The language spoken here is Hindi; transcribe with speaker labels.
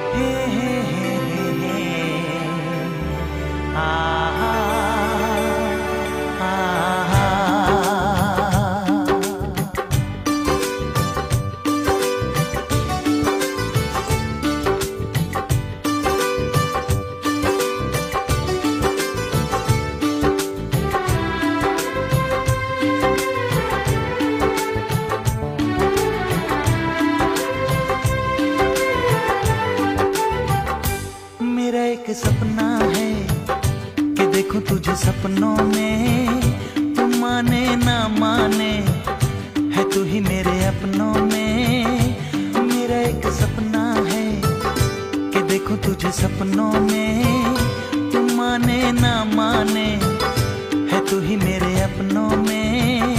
Speaker 1: हे हे हे हे हे आ आ आ मेरा एक सपना है कि देखूं तुझे सपनों में, तू माने ना माने है तू ही मेरे अपनों में। मेरा एक सपना है कि देखूं तुझे सपनों में, तू माने ना माने है तू ही मेरे अपनों में।